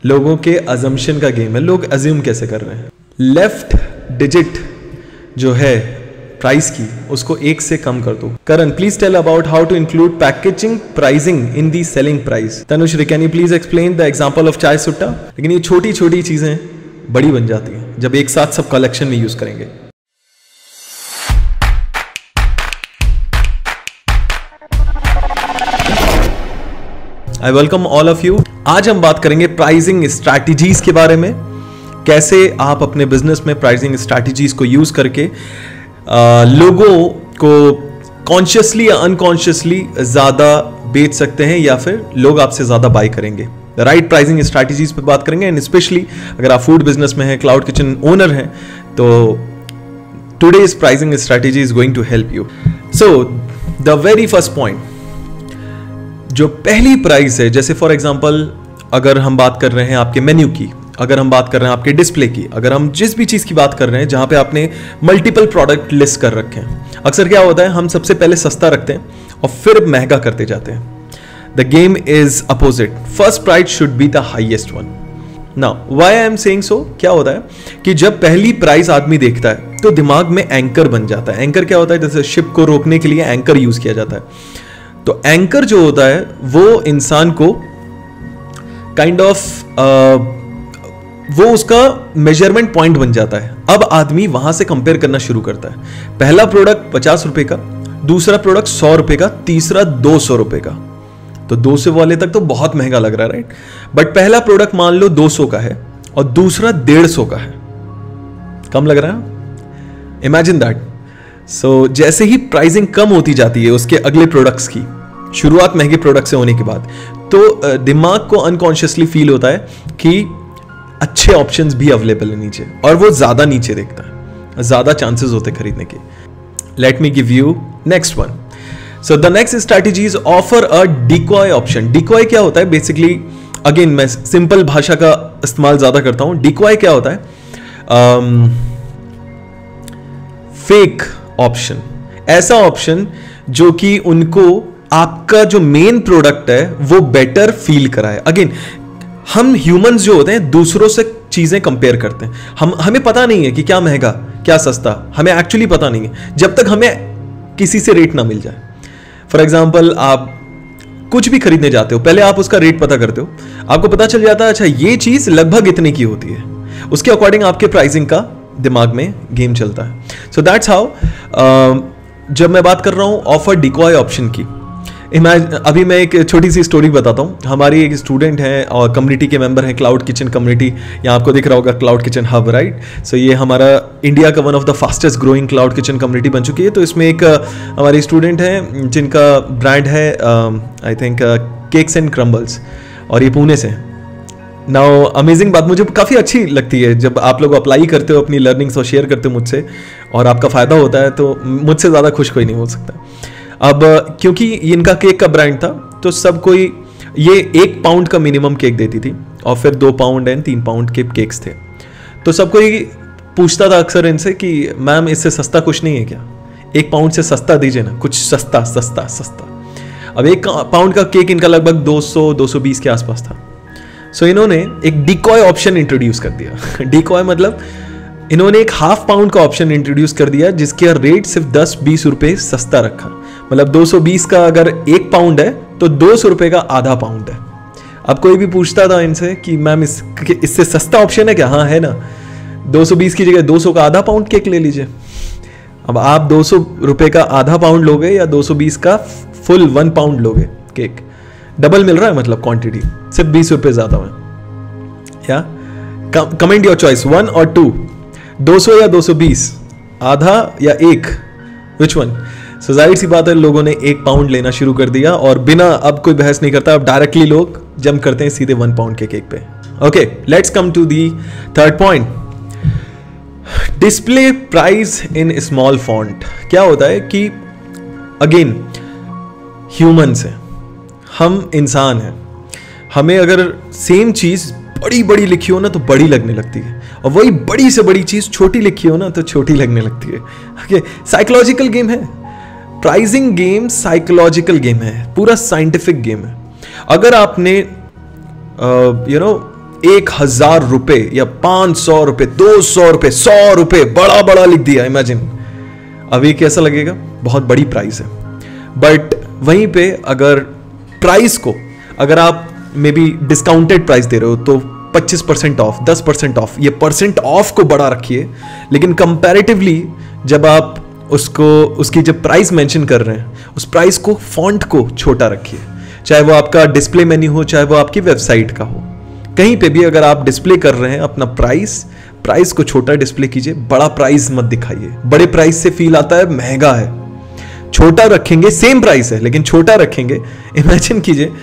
लोगों के अजम्पशन का गेम है, लोग अज्यूम कैसे कर रहे हैं। लेफ्ट डिजिट जो है प्राइस की, उसको 1 से कम कर दो। Karan, please tell about how to include packaging pricing in the selling price. Tanushree, can you please explain the example of chai sutta. लेकिन ये छोटी छोटी चीजें बड़ी बन जाती हैं जब एक साथ सब कलेक्शन में यूज करेंगे। I welcome all of you. आज हम बात करेंगे प्राइसिंग स्ट्रैटेजीज के बारे में, कैसे आप अपने बिजनेस में प्राइसिंग स्ट्रैटेजीज को यूज करके लोगों को कॉन्शियसली या अनकॉन्शियसली ज्यादा बेच सकते हैं या फिर लोग आपसे ज्यादा बाय करेंगे। राइट प्राइसिंग स्ट्रैटेजीज पे बात करेंगे, एंड स्पेशली अगर आप फूड बिजनेस में हैं, क्लाउड किचन ओनर हैं, तो today's pricing strategy is going to help you. So the very first point, जो पहली प्राइस है, जैसे फॉर एग्जांपल अगर हम बात कर रहे हैं आपके मेन्यू की, अगर हम बात कर रहे हैं आपके डिस्प्ले की, अगर हम जिस भी चीज की बात कर रहे हैं जहां पे आपने मल्टीपल प्रोडक्ट लिस्ट कर रखे हैं, अक्सर क्या होता है हम सबसे पहले सस्ता रखते हैं और फिर महंगा करते जाते हैं। The game is opposite, first price should be the highest one. Now why I am saying so, क्या होता है कि जब पहली प्राइस आदमी देखता है तो दिमाग में एंकर बन जाता है। एंकर क्या होता है, जैसे शिप को रोकने के लिए एंकर यूज किया जाता है। तो एंकर जो होता है वो इंसान को काइंड ऑफ वो उसका मेजरमेंट पॉइंट बन जाता है। अब आदमी वहां से कंपेयर करना शुरू करता है। पहला प्रोडक्ट 50 रुपए का, दूसरा प्रोडक्ट 100 रुपए का, तीसरा 200 रुपए का। तो 200 वाले तक तो बहुत महंगा लग रहा है, राइट? बट पहला प्रोडक्ट मान लो 200 का है और दूसरा 150 का है, कम लग रहा है? Imagine that. सो जैसे ही प्राइसिंग कम होती जाती है उसके अगले प्रोडक्ट्स की, शुरुआत महंगे प्रोडक्ट से होने के बाद, तो दिमाग को अनकॉन्शियसली फील होता है कि अच्छे ऑप्शंस भी अवेलेबल है नीचे, और वो ज्यादा नीचे देखता है, ज्यादा चांसेस होते खरीदने के। Let me give you next one. So the next strategy is offer a decoy option. Decoy क्या होता है बेसिकली, अगेन मैं सिंपल भाषा का इस्तेमाल ज्यादा करता हूं। डिकॉय क्या होता है, फेक ऑप्शन, ऐसा ऑप्शन जो कि उनको आपका जो मेन प्रोडक्ट है वो बेटर फील कराए। अगेन हम ह्यूमंस जो होते हैं दूसरों से चीजें कंपेयर करते हैं। हमें पता नहीं है कि क्या महंगा क्या सस्ता, हमें एक्चुअली पता नहीं है जब तक हमें किसी से रेट ना मिल जाए। फॉर एग्जाम्पल आप कुछ भी खरीदने जाते हो, पहले आप उसका रेट पता करते हो, आपको पता चल जाता है अच्छा ये चीज लगभग इतने की होती है, उसके अकॉर्डिंग आपके प्राइसिंग का दिमाग में गेम चलता है। सो दैट्स हाउ जब मैं बात कर रहा हूं ऑफर डिकॉय ऑप्शन की, अभी मैं एक छोटी सी स्टोरी बताता हूँ। हमारी एक स्टूडेंट है और कम्युनिटी के मेंबर हैं, क्लाउड किचन कम्युनिटी, यहाँ आपको दिख रहा होगा cloud kitchen hub, right? So ये हमारा इंडिया का one of the fastest growing cloud kitchen community बन चुकी है। तो इसमें एक हमारी स्टूडेंट है जिनका ब्रांड है I think cakes and crumbles, और ये पुणे से। नाउ अमेजिंग बात मुझे काफ़ी अच्छी लगती है जब आप लोग अप्लाई करते हो, अपनी लर्निंग्स और शेयर करते हो मुझसे, और आपका फ़ायदा होता है, तो मुझसे ज़्यादा खुश कोई नहीं हो सकता। अब क्योंकि इनका केक का ब्रांड था तो सब कोई ये 1 पाउंड का मिनिमम केक देती थी, और फिर 2 पाउंड एंड 3 पाउंड के केक्स थे। तो सब कोई पूछता था अक्सर इनसे कि मैम इससे सस्ता कुछ नहीं है क्या, 1 पाउंड से सस्ता दीजिए ना, कुछ सस्ता सस्ता सस्ता। अब 1 पाउंड का केक इनका लगभग 200-220 के आसपास था। सो इन्होंने एक डिकॉय ऑप्शन इंट्रोड्यूस कर दिया। डिकॉय मतलब इन्होंने एक ½ पाउंड का ऑप्शन इंट्रोड्यूस कर दिया जिसके रेट सिर्फ 10-20 रुपए सस्ता रखा। मतलब 220 का अगर 1 पाउंड है तो 200 रुपए का ½ पाउंड है। अब कोई भी पूछता था इनसे कि मैम इससे सस्ता ऑप्शन है क्या? हाँ है ना, 220 की जगह 200 का ½ पाउंड केक ले लीजिए। अब आप 200 रुपए का ½ पाउंड लोगे या 220 का फुल 1 पाउंड लोगे केक, डबल मिल रहा है, मतलब क्वांटिटी सिर्फ 20 रुपए ज्यादा है। या कमेंट योर चॉइस, 1 और 2, 200 या 220, आधा या 1, विच वन? सो जाहिर सी बात है लोगों ने 1 पाउंड लेना शुरू कर दिया, और बिना अब कोई बहस नहीं करता, अब डायरेक्टली लोग जंप करते हैं सीधे 1 पाउंड के केक पे। Okay, let's come to the third point, display price in small font. क्या होता है कि अगेन ह्यूमंस हैं, हम इंसान हैं, हमें अगर सेम चीज बड़ी बड़ी लिखी हो ना तो बड़ी लगने लगती है, और वही बड़ी से बड़ी चीज छोटी लिखी हो ना तो छोटी लगने लगती है। ओके, साइकोलॉजिकल गेम है प्राइसिंग गेम, साइकोलॉजिकल गेम है, पूरा साइंटिफिक गेम है। अगर आपने 1000 रुपए या 500 रुपए, 200 रुपए, 100 रुपए, बड़ा बड़ा लिख दिया, इमेजिन। अभी कैसा लगेगा? बहुत बड़ी प्राइस है। बट वहीं पे अगर प्राइस को अगर आप मे बी डिस्काउंटेड प्राइस दे रहे हो तो 25% ऑफ, 10% ऑफ, ये परसेंट ऑफ को बड़ा रखिए, लेकिन कंपैरेटिवली जब आप उसको उसकी जब प्राइस मेंशन कर रहे हैं उस प्राइस को, फॉन्ट को छोटा रखिए। चाहे वो आपका डिस्प्ले मेन्यू हो, चाहे वो आपकी वेबसाइट का हो, कहीं पे भी अगर आप डिस्प्ले कर रहे हैं अपना प्राइस को छोटा डिस्प्ले कीजिए, बड़ा प्राइस मत दिखाइए। बड़े प्राइस से फील आता है महंगा है। छोटा रखेंगे, सेम प्राइस है लेकिन छोटा रखेंगे, इमेजिन कीजिए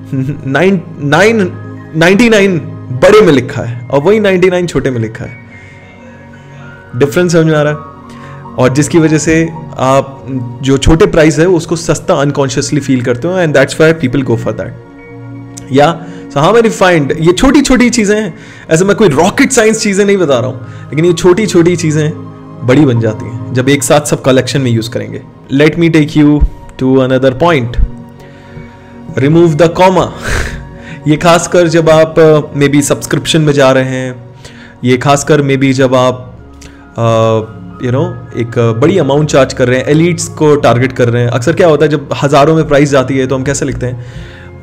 99 बड़े में लिखा है और वही 99 छोटे में लिखा है। डिफरेंस समझ में आ रहा है? और जिसकी वजह से आप जो छोटे प्राइस है उसको सस्ता अनकॉन्शियसली फील करते हो, and that's why people go for that. Yeah so how many find, ये छोटी छोटी चीजें हैं, ऐसे मैं कोई रॉकेट साइंस चीजें नहीं बता रहा हूं, लेकिन ये छोटी छोटी चीजें बड़ी बन जाती हैं जब एक साथ सब कलेक्शन में यूज करेंगे। Let me take you to another point, remove the comma. ये खासकर जब आप मे बी सब्सक्रिप्शन में जा रहे हैं, ये खासकर मे बी जब आप एक बड़ी अमाउंट चार्ज कर रहे हैं, एलिट्स को टारगेट कर रहे हैं। अक्सर क्या होता है जब हजारों में प्राइस जाती है तो हम कैसे लिखते हैं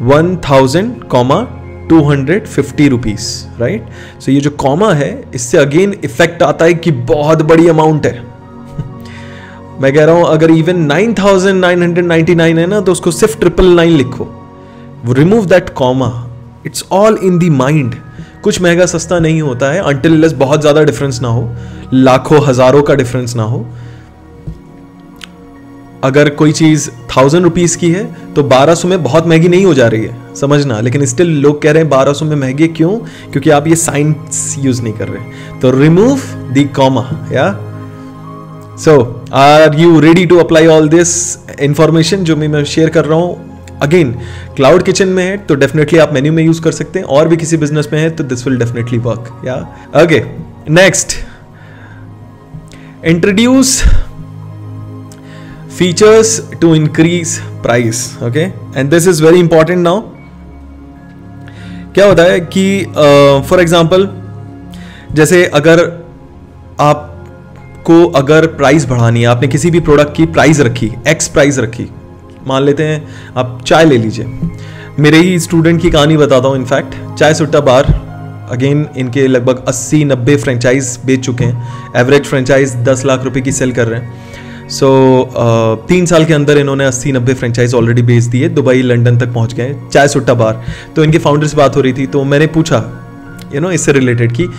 1000,250 रुपीज, राइट? सो ये जो कॉमा है इससे अगेन इफेक्ट आता है कि बहुत बड़ी अमाउंट है। मैं कह रहा हूं अगर इवन 9,999 है ना तो उसको सिर्फ 999 लिखो, remove that comma. It's all in the mind. कुछ महंगा सस्ता नहीं होता है अंटिल लेस बहुत ज्यादा डिफरेंस ना हो, लाखों हजारों का डिफरेंस ना हो। अगर कोई चीज 1000 रुपीज की है तो 1200 में बहुत महंगी नहीं हो जा रही है, समझना। लेकिन स्टिल लोग कह रहे हैं 1200 में महंगे क्यों? क्योंकि आप ये साइंस यूज नहीं कर रहे। तो remove the comma. Yeah so are you ready to apply all this information जो मैं शेयर कर रहा हूं? अगेन क्लाउड किचन में है तो डेफिनेटली आप मेन्यू में यूज कर सकते हैं, और भी किसी बिजनेस में है तो this will definitely work. Yeah okay, next, introduce features to increase price. Okay, and this is very important now. क्या होता है कि फॉर एग्जाम्पल जैसे अगर आपको अगर प्राइस बढ़ानी है, आपने किसी भी प्रोडक्ट की प्राइस रखी, एक्स प्राइस रखी, मान लेते हैं आप चाय ले लीजिए। मेरे ही स्टूडेंट की कहानी बताता हूँ। इनफैक्ट चाय सुट्टा बार, अगेन इनके लगभग 80-90 फ्रेंचाइज बेच चुके हैं। एवरेज फ्रेंचाइज 10 लाख रुपए की सेल कर रहे हैं। सो 3 साल के अंदर इन्होंने 80-90 फ्रेंचाइज ऑलरेडी बेच दिए, दुबई लंदन तक पहुंच गए, चाय सुट्टा बार। तो इनके फाउंडर से बात हो रही थी तो मैंने पूछा इससे रिलेटेड कि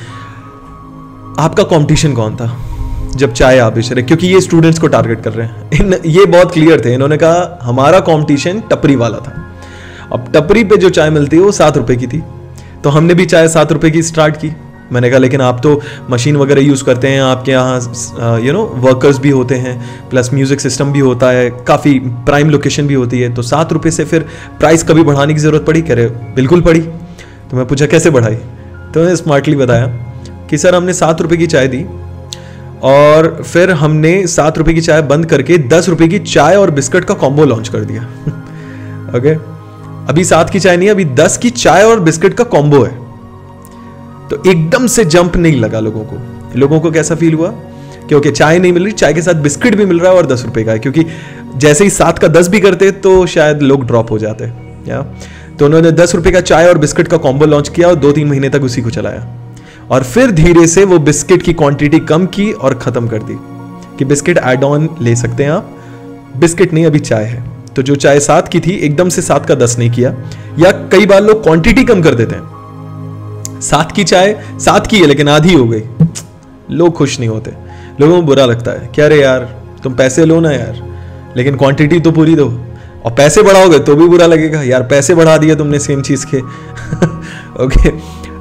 आपका कंपटीशन कौन था जब चाय आप बेच रहे, क्योंकि ये स्टूडेंट्स को टारगेट कर रहे हैं। ये बहुत क्लियर थे, इन्होंने कहा हमारा कंपटीशन टपरी वाला था। अब टपरी पे जो चाय मिलती है वो 7 रुपए की थी, तो हमने भी चाय 7 रुपए की स्टार्ट की। मैंने कहा लेकिन आप तो मशीन वगैरह यूज़ करते हैं, आपके यहाँ वर्कर्स भी होते हैं, प्लस म्यूज़िक सिस्टम भी होता है, काफ़ी प्राइम लोकेशन भी होती है, तो 7 रुपये से फिर प्राइस कभी बढ़ाने की ज़रूरत पड़ी? कह रहे बिल्कुल पड़ी। तो मैं पूछा कैसे बढ़ाई? तो मैंने स्मार्टली बताया कि सर हमने 7 रुपये की चाय दी और फिर हमने 7 रुपये की चाय बंद करके 10 रुपये की चाय और बिस्किट का कॉम्बो लॉन्च कर दिया। ओके, अभी 7 की चाय नहीं, अभी 10 की चाय और बिस्किट का कॉम्बो है। तो एकदम से जंप नहीं लगा लोगों को। लोगों को कैसा फील हुआ? क्योंकि चाय नहीं मिल रही, चाय के साथ बिस्किट भी मिल रहा है और 10 रुपए का है, क्योंकि जैसे ही 7 का 10 भी करते तो शायद लोग ड्रॉप हो जाते। या तो उन्होंने 10 रुपए का चाय और बिस्किट का कॉम्बो लॉन्च किया और 2-3 महीने तक उसी को चलाया, और फिर धीरे से वो बिस्किट की क्वांटिटी कम की और खत्म कर दी कि बिस्किट एड ऑन ले सकते हैं आप, बिस्किट नहीं अभी चाय है। तो जो चाय 7 की थी एकदम से 7 का 10 नहीं किया, या कई बार लोग क्वांटिटी कम कर देते हैं। 7 की चाय 7 की है लेकिन आधी हो गई, लोग खुश नहीं होते, लोगों को बुरा लगता है। क्या रे यार, तुम पैसे लो ना यार, लेकिन क्वांटिटी तो पूरी दो, और पैसे बढ़ाओगे तो भी बुरा लगेगा यार, पैसे बढ़ा दिए तुमने सेम चीज के। ओके,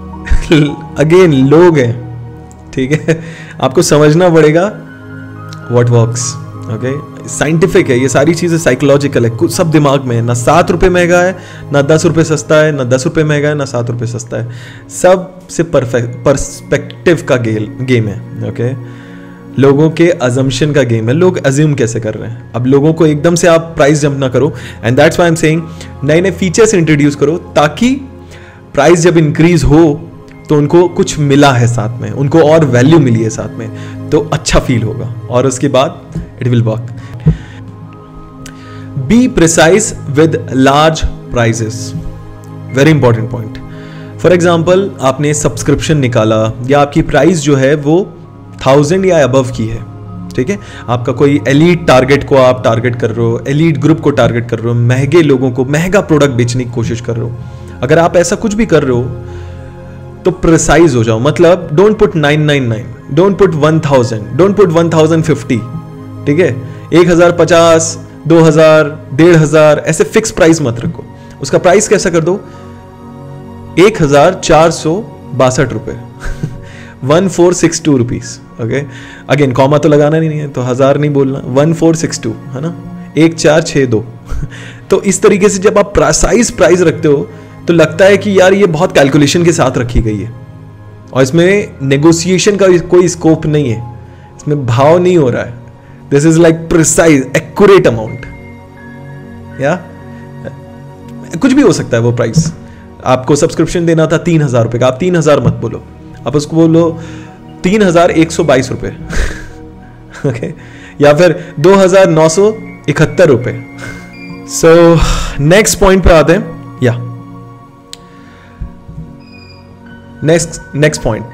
अगेन लोग हैं, ठीक है, आपको समझना पड़ेगा व्हाट वर्क्स। ओके, साइंटिफिक है ये सारी चीजें, साइकोलॉजिकल है, कुछ सब दिमाग में है। ना 7 रुपये महंगा है, ना 10 रुपये सस्ता है, ना 10 रुपये महंगा है, ना 7 रुपये सस्ता है। सबसे पर्सपेक्टिव का गेम है। ओके, लोगों के अजम्पशन का गेम है, लोग अज्यूम कैसे कर रहे हैं। अब लोगों को एकदम से आप प्राइस जंप ना करो, and that's why I am saying नए नए फीचर्स इंट्रोड्यूस करो, ताकि प्राइस जब इंक्रीज हो तो उनको कुछ मिला है साथ में, उनको और वैल्यू मिली है साथ में, तो अच्छा फील होगा और उसके बाद it will work. Be precise with large prices, very important point. For example आपने सब्सक्रिप्शन निकाला या आपकी प्राइस जो है वो 1000 या अबव की है, ठीक है, आपका कोई एलीट टारगेट को आप टारगेट कर रहे हो, एलीट ग्रुप को टारगेट कर रहे हो, महंगे लोगों को महंगा प्रोडक्ट बेचने की कोशिश कर रहे हो, अगर आप ऐसा कुछ भी कर रहे हो तो प्रिसाइज हो जाओ। मतलब don't put 999, don't put 1000, don't put 1050, ठीक है, 1050, 2000, 1500 ऐसे फिक्स प्राइस मत रखो। उसका प्राइस कैसा कर दो 1462 रुपए 1462 रुपीज। ओके, अगेन कॉमा तो लगाना नहीं है तो 1000 नहीं बोलना, 1462 है ना, 1462 तो इस तरीके से जब आप प्रिसाइज प्राइस रखते हो तो लगता है कि यार ये बहुत कैलकुलेशन के साथ रखी गई है और इसमें नेगोशिएशन का कोई स्कोप नहीं है, इसमें भाव नहीं हो रहा है। This is like precise accurate amount, या कुछ भी हो सकता है वो प्राइस। आपको सब्सक्रिप्शन देना था 3000 रुपए का, आप 3000 मत बोलो, आप उसको बोलो 3122 रुपए ओके, या फिर 2971 रुपए। सो नेक्स्ट पॉइंट पे आते हैं, या नेक्स्ट पॉइंट,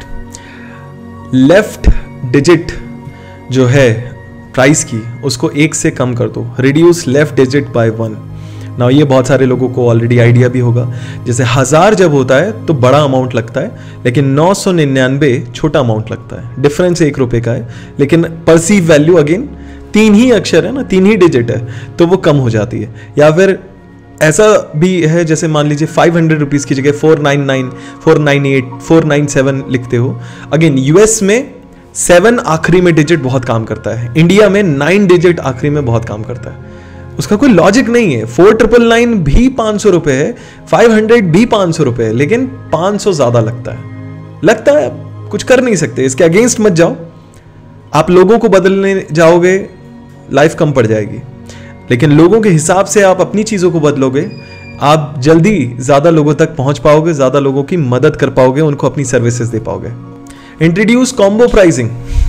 लेफ्ट डिजिट जो है प्राइस की उसको 1 से कम कर दो, रिड्यूस लेफ्ट डिजिट बाय 1। ना ये बहुत सारे लोगों को ऑलरेडी आइडिया भी होगा, जैसे 1000 जब होता है तो बड़ा अमाउंट लगता है, लेकिन 999 छोटा अमाउंट लगता है, डिफरेंस 1 रुपए का है, लेकिन परसीव वैल्यू अगेन 3 ही अक्षर है ना, 3 ही डिजिट है, तो वो कम हो जाती है। या फिर ऐसा भी है, जैसे मान लीजिए 500 रुपीज की जगह 499, 498, 497 लिखते हो। अगेन यूएस में 7 आखिरी में डिजिट बहुत काम करता है, इंडिया में 9 डिजिट आखिरी में बहुत काम करता है। उसका कोई लॉजिक नहीं है। 4999 भी 500 रुपए है, 500 भी 500 रुपए है, लेकिन 500 ज्यादा लगता है, कुछ कर नहीं सकते, इसके अगेंस्ट मत जाओ। आप लोगों को बदलने जाओगे लाइफ कम पड़ जाएगी, लेकिन लोगों के हिसाब से आप अपनी चीजों को बदलोगे, आप जल्दी ज्यादा लोगों तक पहुंच पाओगे, ज्यादा लोगों की मदद कर पाओगे, उनको अपनी सर्विसेज दे पाओगे। Introduce combo pricing,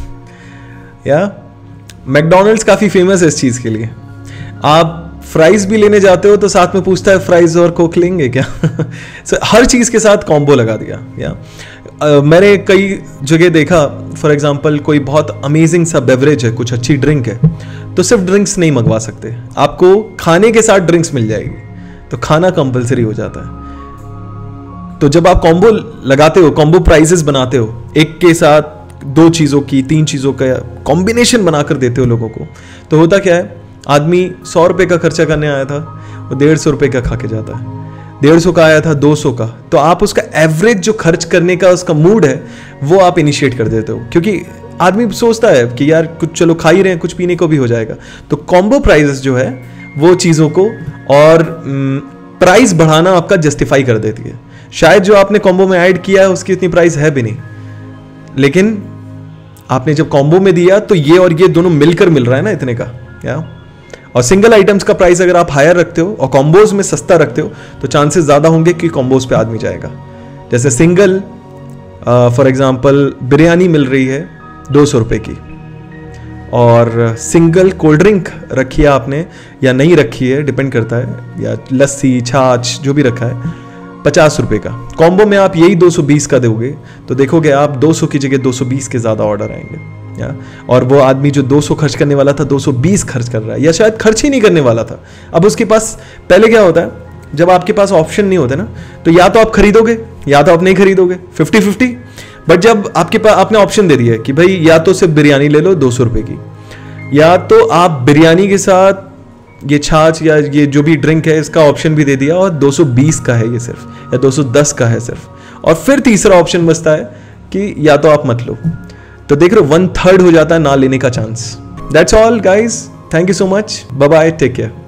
yeah McDonald's काफी फेमस है इस चीज के लिए। आप फ्राइज भी लेने जाते हो तो साथ में पूछता है फ्राइज और कोक लेंगे क्या so, हर चीज के साथ कॉम्बो लगा दिया। या मैंने कई जगह देखा, फॉर एग्जांपल कोई बहुत अमेजिंग सा बेवरेज है, कुछ अच्छी ड्रिंक है, तो सिर्फ ड्रिंक्स नहीं मंगवा सकते, आपको खाने के साथ ड्रिंक्स मिल जाएगी, तो खाना कंपलसरी हो जाता है। तो जब आप कॉम्बो लगाते हो, कॉम्बो प्राइजेस बनाते हो, एक के साथ 2 चीजों की 3 चीजों का कॉम्बिनेशन बनाकर देते हो लोगों को, तो होता क्या है, आदमी 100 रुपए का खर्चा करने आया था, वो 150 रुपए का खा के जाता है, 150 का आया था 200 का, तो आप उसका एवरेज जो खर्च करने का उसका मूड है वो आप इनिशिएट कर देते हो, क्योंकि आदमी सोचता है कि यार कुछ चलो खा ही रहे हैं, कुछ पीने को भी हो जाएगा। तो कॉम्बो प्राइजेस जो है वो चीज़ों को और प्राइस बढ़ाना आपका जस्टिफाई कर देती है। शायद जो आपने कॉम्बो में ऐड किया है उसकी इतनी प्राइस है भी नहीं, लेकिन आपने जब कॉम्बो में दिया तो ये और ये दोनों मिलकर मिल रहा है ना इतने का, या और सिंगल आइटम्स का प्राइस अगर आप हायर रखते हो और कॉम्बोज में सस्ता रखते हो तो चांसेस ज्यादा होंगे कि कॉम्बोज पे आदमी जाएगा। जैसे सिंगल फॉर एग्जांपल बिरयानी मिल रही है 200 रुपए की, और सिंगल कोल्ड ड्रिंक रखी है आपने या नहीं रखी है, डिपेंड करता है, या लस्सी छाछ जो भी रखा है 50 रुपए का, कॉम्बो में आप यही 220 का दोगे तो देखोगे आप 200 की जगह 220 के ज्यादा ऑर्डर आएंगे, या और वो आदमी जो 200 खर्च करने वाला था 220 खर्च कर रहा है, या शायद खर्च ही नहीं करने वाला था। अब उसके पास पहले क्या होता है, जब आपके पास ऑप्शन नहीं होते ना, तो या तो आप खरीदोगे या तो आप नहीं खरीदोगे, 50-50। बट जब आपके पास आपने ऑप्शन दे दिया कि भाई या तो सिर्फ बिरयानी ले लो 200 रुपए की, या तो आप बिरयानी के साथ ये छाछ या ये जो भी ड्रिंक है इसका ऑप्शन भी दे दिया और 220 का है ये सिर्फ, या 210 का है सिर्फ, और फिर तीसरा ऑप्शन बचता है कि या तो आप मत लो, तो देख रहे हो 1/3 हो जाता है ना लेने का chance. That's all guys, thank you so much, bye bye, take care.